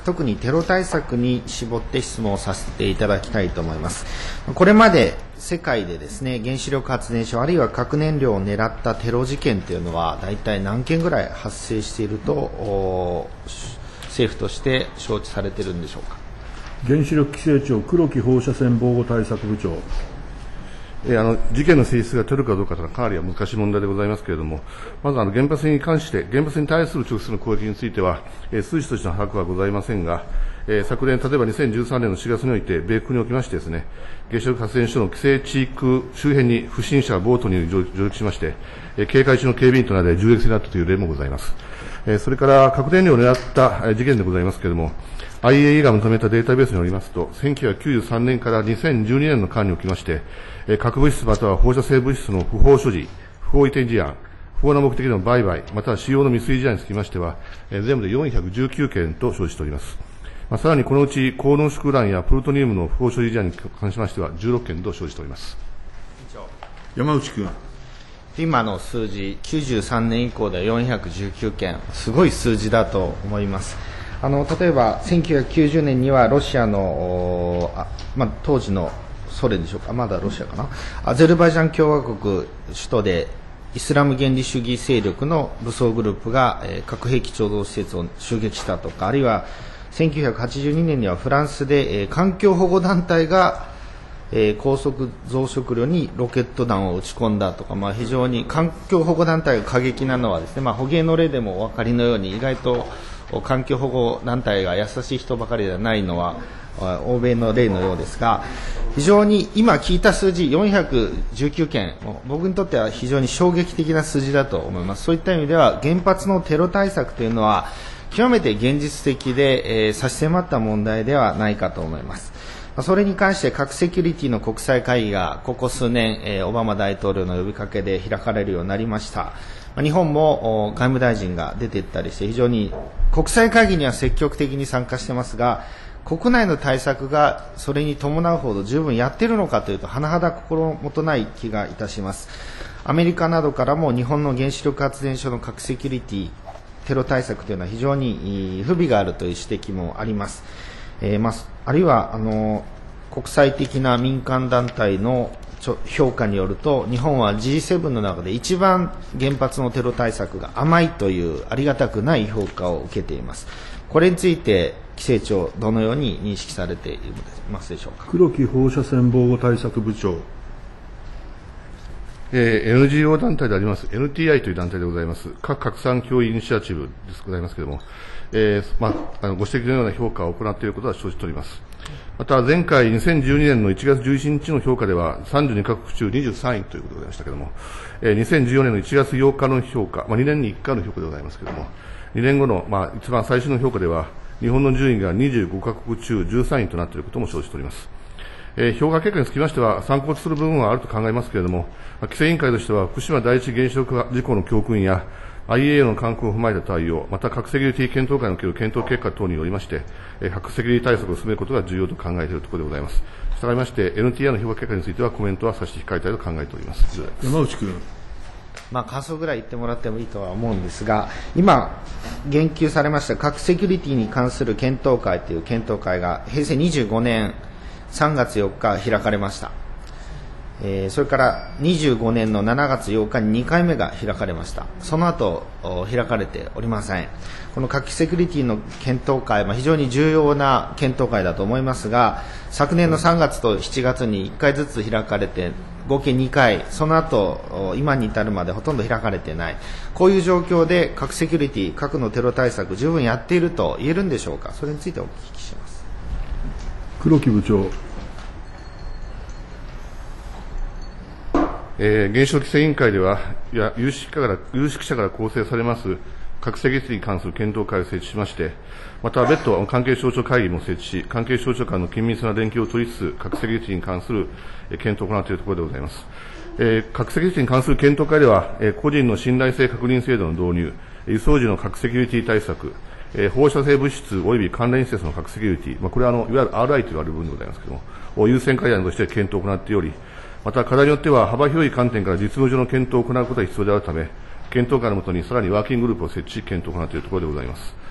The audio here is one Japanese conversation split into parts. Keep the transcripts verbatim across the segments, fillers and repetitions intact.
策、特にテロ対策に絞って質問をさせていただきたいと思います。これまで世界でですね、原子力発電所あるいは核燃料を狙ったテロ事件というのは大体何件ぐらい発生していると政府として承知されているんでしょうか。 原子力規制庁黒木放射線防護対策部長。 えー、あの事件の性質が取るかどうかというのはかなり難しい問題でございますけれども、まずあの原発に関して、原発に対する直接の攻撃については、えー、数値としての把握はございませんが、えー、昨年、例えばにせんじゅうさんねんのしがつにおいて、米国におきましてですね、原子力発電所の規制地区周辺に不審者がボートに上陸しまして、えー、警戒中の警備員との間で銃撃戦になったという例もございます。えー、それから核燃料を狙った事件でございますけれども、アイエーイー が認めたデータベースによりますと、せんきゅうひゃくきゅうじゅうさんねんからにせんじゅうにねんの間におきまして、核物質または放射性物質の不法所持、不法移転事案、不法な目的での売買、または使用の未遂事案につきましては、全部でよんひゃくじゅうきゅうけんと生じております。まあ、さらにこのうち高濃縮ウランやプルトニウムの不法所持事案に関しましてはじゅうろっけんと生じております。 山内君。 今の数字、きゅうじゅうさんねん以降でよんひゃくじゅうきゅうけん、すごい数字だと思います。あの例えばせんきゅうひゃくきゅうじゅうねんにはロシアの、あまあ、当時のソ連でしょうか、まだロシアかな、アゼルバイジャン共和国首都でイスラム原理主義勢力の武装グループが、えー、核兵器貯蔵施設を襲撃したとか、あるいはせんきゅうひゃくはちじゅうにねんにはフランスで、えー、環境保護団体が、えー、高速増殖炉にロケット弾を撃ち込んだとか、まあ、非常に環境保護団体が過激なのはですね、まあ、捕鯨の例でもお分かりのように意外と環境保護団体が優しい人ばかりではないのは欧米の例のようですが、非常に今聞いた数字よんひゃくじゅうきゅうけん、僕にとっては非常に衝撃的な数字だと思います。そういった意味では原発のテロ対策というのは極めて現実的で、えー、差し迫った問題ではないかと思います。それに関して核セキュリティの国際会議がここ数年、えー、オバマ大統領の呼びかけで開かれるようになりました。日本も外務大臣が出ていったりして、非常に国際会議には積極的に参加していますが、国内の対策がそれに伴うほど十分やっているのかというと、甚だ心もとない気がいたします。アメリカなどからも日本の原子力発電所の核セキュリティ、テロ対策というのは非常に不備があるという指摘もあります。えーまあ、あるいはあの国際的な民間団体の評価によると、日本は ジーセブン の中で一番原発のテロ対策が甘いというありがたくない評価を受けています。これについて規制庁、どのように認識されていますでしょうか。 黒木放射線防護対策部長。 えー、エヌジーオー 団体であります エヌティーアイ という団体でございます。核拡散脅威イニシアチブですございますけれども、えーまあ、あのご指摘のような評価を行っていることは承知しております。また前回にせんじゅうにねんのいちがつじゅういちにちの評価ではさんじゅうにかこく中にじゅうさんいということでございましたけれども、えー、にせんじゅうよねんのいちがつようかの評価、まあ、にねんにいっかいの評価でございますけれども、にねんごの、まあ、一番最新の評価では日本の順位がにじゅうごかこく中じゅうさんいとなっていることも承知しております。えー、評価結果につきましては参考とする部分はあると考えますけれども、まあ、規制委員会としては福島第一原子力事故の教訓や アイエーエー の勧告を踏まえた対応、また核セキュリティ検討会における検討結果等によりまして、えー、核セキュリティ対策を進めることが重要と考えているところでございます。したがいまして エヌティーアイ の評価結果についてはコメントは差し控えたいと考えております。 山内君。 まあ、感想ぐらい言ってもらってもいいとは思うんですが、今言及されました核セキュリティに関する検討会という検討会がへいせいにじゅうごねんさんがつよっか開かれました。えー、それからにじゅうごねんのしちがつようかににかいめが開かれました。その後開かれておりません。この核セキュリティの検討会、まあ、非常に重要な検討会だと思いますが、昨年のさんがつとしちがつにいっかいずつ開かれて合計にかい、その後今に至るまでほとんど開かれていない、こういう状況で核セキュリティ、核のテロ対策十分やっていると言えるんでしょうか。それについてお聞きします。 黒木部長。 えー、原子力規制委員会では、いや有識者から有識者から構成されます核セキュリティに関する検討会を設置しまして、また別途関係省庁会議も設置し、関係省庁間の緊密な連携を取りつつ、核セキュリティに関する検討を行っているところでございます。えー、核セキュリティに関する検討会では、えー、個人の信頼性確認制度の導入、輸送時の核セキュリティ対策、えー、放射性物質及び関連施設の核セキュリティ、まあ、これはあのいわゆる アールアイ と言われる部分でございますけれども、優先会案として検討を行っており、また課題によっては幅広い観点から実務上の検討を行うことが必要であるため、検討会のもとにさらにワーキンググループを設置し、検討を行っているところでございます。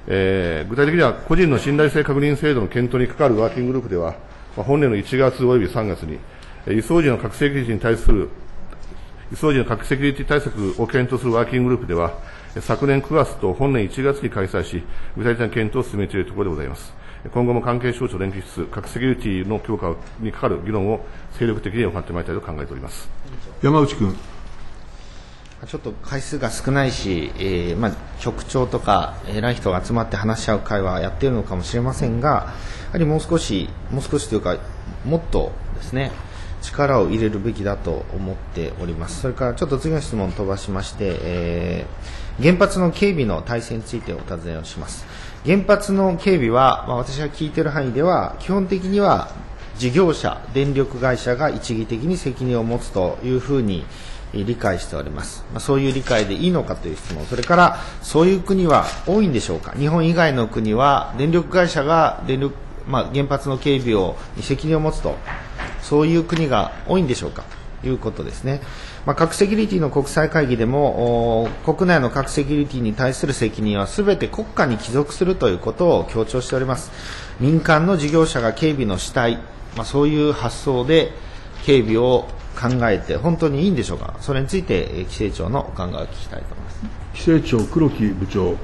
えー、具体的には個人の信頼性確認制度の検討に関わるワーキンググループでは、まあ、本年のいちがつおよびさんがつに、輸送時の核セキュリティに対する、輸送時の核セキュリティ対策を検討するワーキンググループでは、昨年くがつと本年いちがつに開催し、具体的な検討を進めているところでございます。今後も関係省庁連携しつつ、核セキュリティの強化にかかる議論を精力的に行ってまいりたいと考えております。 山内君。 ちょっと回数が少ないし、えーまあ、局長とか偉い人が集まって話し合う会はやっているのかもしれませんが、やはりもう少し、もう少しというか、もっとですね、力を入れるべきだと思っております。それからちょっと次の質問を飛ばしまして、えー、原発の警備の体制についてお尋ねをします。原発の警備は、まあ、私が聞いている範囲では、基本的には事業者、電力会社が一義的に責任を持つというふうに理解しております。まあ、そういう理解でいいのかという質問、それからそういう国は多いんでしょうか。日本以外の国は電力会社が電力、まあ、原発の警備をに責任を持つと、そういう国が多いんでしょうかということですね。まあ、核セキュリティの国際会議でも、国内の核セキュリティに対する責任はすべて国家に帰属するということを強調しております。民間の事業者が警備の主体、まあ、そういう発想で警備を考えて本当にいいんでしょうか。それについて規制庁のお考えを聞きたいと思います。 規制庁黒木部長。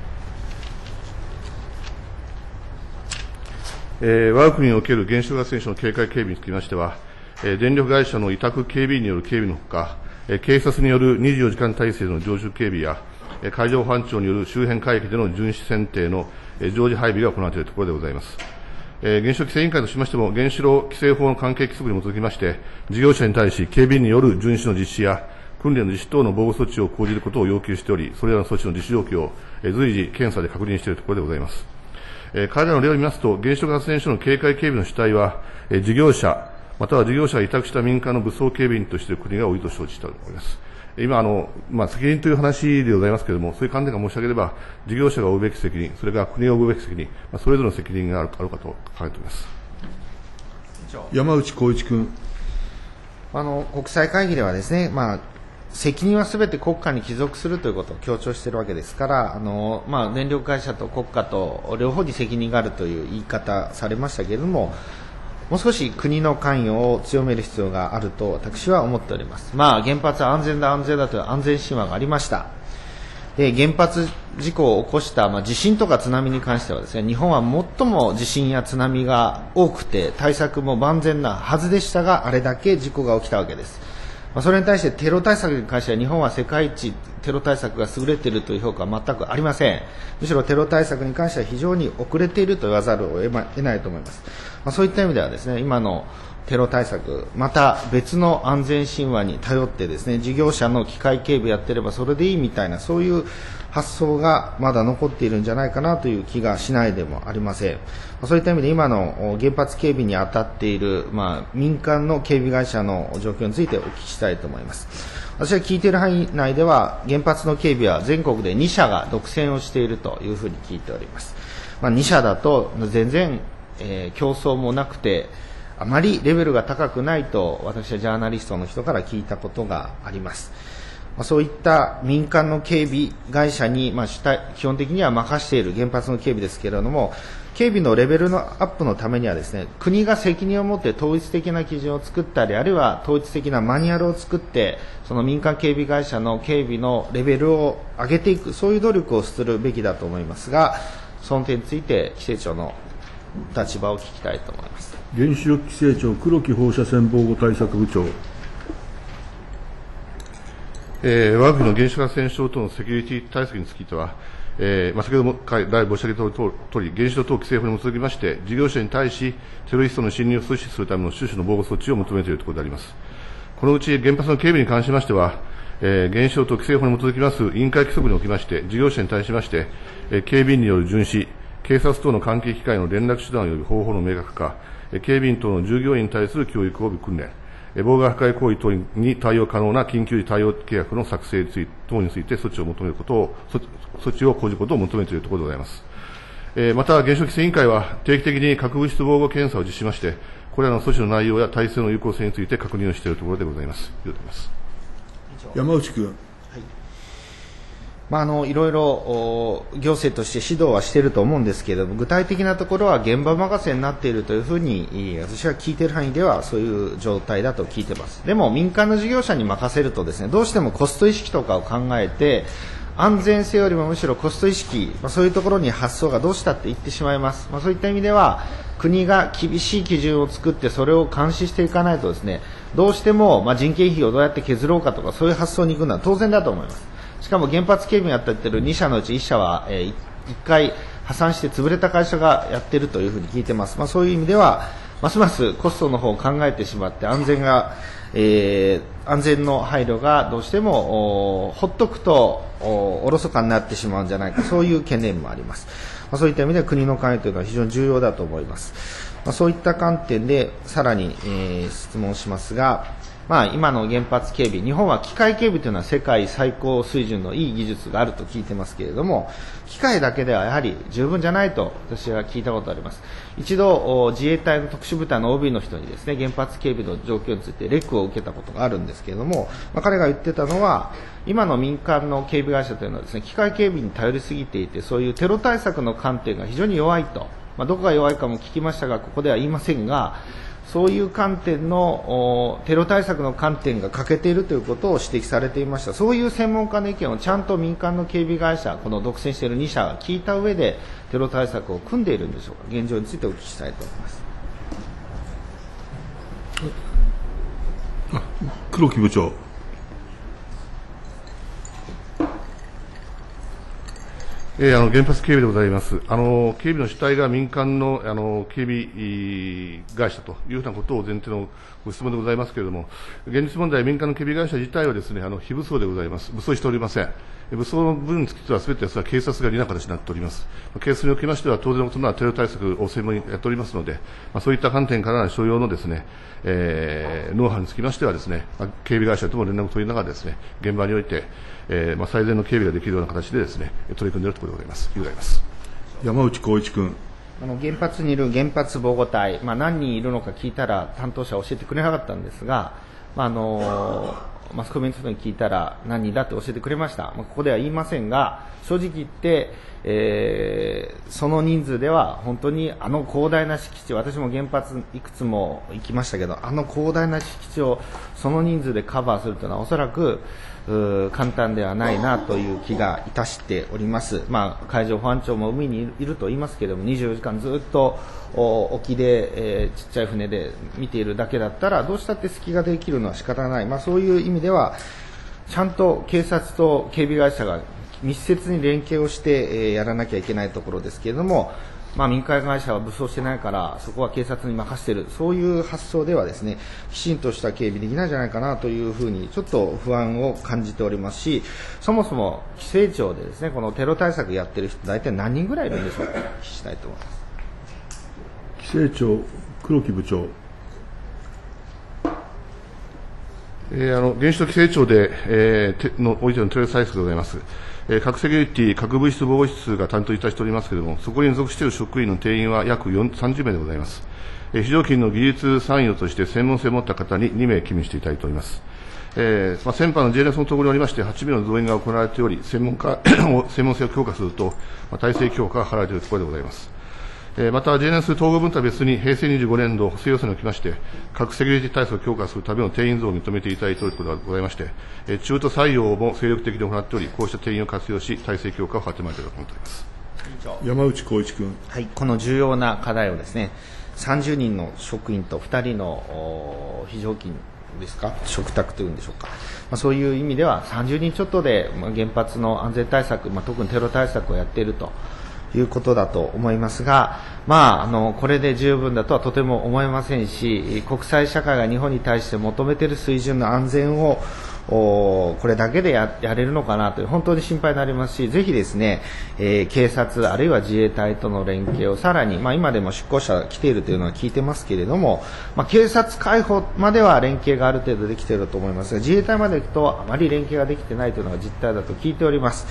えー、我が国における原子力発電所の警戒警備につきましては、えー、電力会社の委託警備員による警備のほか、えー、警察によるにじゅうよじかん体制での常駐警備や、えー、海上保安庁による周辺海域での巡視選定の、えー、常時配備が行われているところでございます。えー、原子力規制委員会としましても、原子炉規制法の関係規則に基づきまして、事業者に対し警備員による巡視の実施や、訓練の実施等の防護措置を講じることを要求しており、それらの措置の実施状況を、えー、随時検査で確認しているところでございます。えー、彼らの例を見ますと、原子力発電所の警戒警備の主体は、えー、事業者、または事業者が委託した民間の武装警備員としている国が多いと承知しております。今、あの、まあ、責任という話でございますけれども、そういう観点から申し上げれば、事業者が負うべき責任、それから国が負うべき責任、まあ、それぞれの責任があるあるかと考えております。 山内浩一君。 あの、国際会議ではですね、まあ、責任はすべて国家に帰属するということを強調しているわけですから、あのまあ、電力会社と国家と両方に責任があるという言い方されましたけれども、もう少し国の関与を強める必要があると私は思っております。まあ、原発は安全だ安全だという安全神話がありました。で、原発事故を起こした、まあ、地震とか津波に関してはですね、日本は最も地震や津波が多くて対策も万全なはずでしたが、あれだけ事故が起きたわけです。それに対してテロ対策に関しては日本は世界一テロ対策が優れているという評価は全くありません。むしろテロ対策に関しては非常に遅れていると言わざるを得ないと思います。まあ、そういった意味ではですね、今のテロ対策、また別の安全神話に頼ってですね、事業者の機械警備やってればそれでいいみたいな、そういう発想がまだ残っているんじゃないかなという気がしないでもありません。そういった意味で今の原発警備に当たっている、まあ、民間の警備会社の状況についてお聞きしたいと思います。私が聞いている範囲内では原発の警備は全国でに社が独占をしているというふうに聞いております。まあ、に社だと全然、えー、競争もなくてあまりレベルが高くないと私はジャーナリストの人から聞いたことがあります。そういった民間の警備会社に、まあ、主体基本的には任している原発の警備ですけれども、警備のレベルのアップのためにはですね、国が責任を持って統一的な基準を作ったり、あるいは統一的なマニュアルを作って、その民間警備会社の警備のレベルを上げていく、そういう努力をするべきだと思いますが、その点について規制庁の立場を聞きたいと思います。 原子力規制庁黒木放射線防護対策部長。 えー、我が国の原子力発電所等のセキュリティ対策については、えーまあ、先ほども申し上げたとおり、原子炉等規制法に基づきまして、事業者に対し、テロリストの侵入を阻止するための種々の防護措置を求めているところであります。このうち原発の警備に関しましては、えー、原子炉等規制法に基づきます委員会規則におきまして、事業者に対しまして、えー、警備員による巡視、警察等の関係機関への連絡手段及び方法の明確化、えー、警備員等の従業員に対する教育及び訓練、妨害破壊行為等に対応可能な緊急時対応契約の作成等について措置を求めることを、措置を講じることを求めているところでございます。えー、また、原子力規制委員会は定期的に核物質防護検査を実施しまして、これらの措置の内容や体制の有効性について確認をしているところでございます。以上でございます。 山内君。はい、 まあ、あのいろいろ行政として指導はしていると思うんですけれども、具体的なところは現場任せになっているというふうに私は聞いている範囲ではそういう状態だと聞いています。でも民間の事業者に任せるとですね、どうしてもコスト意識とかを考えて安全性よりもむしろコスト意識、まあ、そういうところに発想がどうしたっていってしまいます。まあ、そういった意味では国が厳しい基準を作ってそれを監視していかないとですね、どうしてもまあ人件費をどうやって削ろうかとかそういう発想に行くのは当然だと思います。しかも原発警備をやっているに社のうちいっ社は、えー、いっかい破産して潰れた会社がやっているというふうに聞いています。まあ、そういう意味ではますますコストの方を考えてしまって安全が、えー、安全の配慮がどうしてもほっとくとおろそかになってしまうんじゃないか、そういう懸念もあります。まあ、そういった意味では国の関与というのは非常に重要だと思います。まあ、そういった観点でさらに、えー、質問しますが、まあ、今の原発警備、日本は機械警備というのは世界最高水準のいい技術があると聞いてますけれども、機械だけではやはり十分じゃないと私は聞いたことがあります。一度自衛隊の特殊部隊の オービー の人にですね、原発警備の状況についてレクを受けたことがあるんですけれども、まあ、彼が言ってたのは今の民間の警備会社というのはですね、機械警備に頼りすぎていて、そういうテロ対策の観点が非常に弱いと、まあ、どこが弱いかも聞きましたがここでは言いませんが、そういう観点のテロ対策の観点が欠けているということを指摘されていました。そういう専門家の意見をちゃんと民間の警備会社、この独占しているに社が聞いた上でテロ対策を組んでいるんでしょうか。現状についてお聞きしたいと思います。 あ、黒木部長。 えー、あの原発警備でございます。あの警備の主体が民間のあの警備会社というようなことを前提のご質問でございますけれども、現実問題、民間の警備会社自体はですね、あの非武装でございます。武装しておりません。武装の部分についてはすべては警察が担う形になっております。ケースにおきましては当然のことならテロ対策を専門にやっておりますので、まあ、そういった観点からの所要のですね、えー、ノウハウにつきましてはですね、警備会社とも連絡を取りながらですね、現場において、えーまあ、最善の警備ができるような形でですね、取り組んでいるところでございます。以上でございます。 山内光一君。 あの原発にいる原発防護隊、まあ、何人いるのか聞いたら担当者は教えてくれなかったんですが、まあ、あのマスコミの人に聞いたら何人だって教えてくれました。まあ、ここでは言いませんが、正直言って、えー、その人数では本当にあの広大な敷地、私も原発いくつも行きましたけど、あの広大な敷地をその人数でカバーするというのはおそらく簡単ではないなという気がいたしております。まあ、海上保安庁も海にいると言いますけれども、にじゅうよじかんずっと沖で、えー、ちっちゃい船で見ているだけだったらどうしたって隙ができるのは仕方がない。まあ、そういう意味ではちゃんと警察と警備会社が密接に連携をして、えー、やらなきゃいけないところですけれども、まあ、民間会社は武装してないからそこは警察に任せている、そういう発想ではですね、きちんとした警備できないんじゃないかなというふうにちょっと不安を感じておりますし、そもそも規制庁でですね、このテロ対策やってる人大体何人ぐらいいるんでしょうか。お聞きしたいと思います。 規制庁黒木部長。 えー、あの原子力規制庁で、えー、のおいてのテロ対策でございます。えー、核セキュリティ、核物質防護室が担当いたしておりますけれども、そこに属している職員の定員は約さんじゅうめいでございます。えー、非常勤の技術参与として専門性を持った方ににめい勤務していただいております。えーまあ、先般の ジェイエヌエス の統合におりましてはちめいの増員が行われており、専門家専門性を強化すると、まあ、体制強化が図られているところでございます。また ジェイエヌエス 統合分とは別に平成にじゅうごねん度補正予算におきまして核セキュリティ体制を強化するための定員増を認めていただいているということがございまして、中途採用も精力的に行っており、こうした定員を活用し体制強化を図ってまいりたいと思っております。 山内光一君。 はい、この重要な課題をですね、さんじゅうにんの職員とふたりの非常勤ですか、嘱託というんでしょうか、まあ、そういう意味ではさんじゅうにんちょっとで原発の安全対策、まあ、特にテロ対策をやっているということだと思いますが、まあ、あのこれで十分だとはとても思えませんし、国際社会が日本に対して求めている水準の安全をこれだけで や, やれるのかなという本当に心配になりますし、ぜひですね、えー、警察あるいは自衛隊との連携をさらに、まあ、今でも出向者が来ているというのは聞いてますけれども、まあ、警察海保までは連携がある程度できていると思いますが、自衛隊まで行くとあまり連携ができていないというのが実態だと聞いております。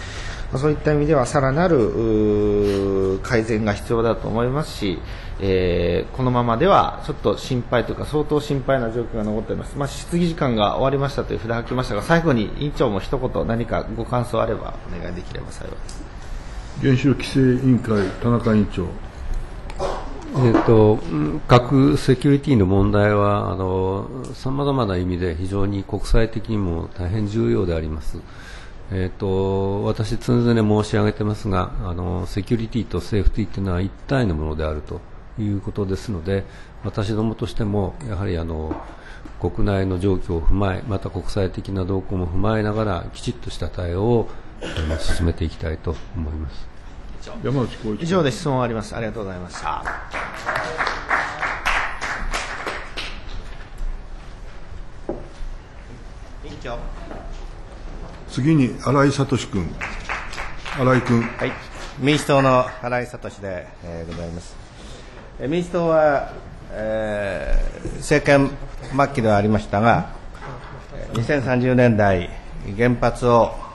まあ、そういった意味ではさらなる改善が必要だと思いますし、えー、このままではちょっと心配というか相当心配な状況が残っています。まあ、質疑時間が終わりましたという札を吐きましたが、最後に委員長も一言何かご感想あればお願いできれば幸いです。 原子力規制委員会、田中委員長。 えー、と核セキュリティの問題はさまざまな意味で非常に国際的にも大変重要であります。えー、と私、常々申し上げていますが、あのセキュリティとセーフティというのは一体のものであるということですので、私どもとしてもやはりあの国内の状況を踏まえ、また国際的な動向も踏まえながらきちっとした対応を進めていきたいと思います。 山内浩一。 以上で質問終わります。ありがとうございました。委員長。 次に新井聡君。新井君。 はい。民主党の新井聡で、えー、ございます。えー、民主党は、えー、政権末期ではありましたが、にせんさんじゅうねんだい原発を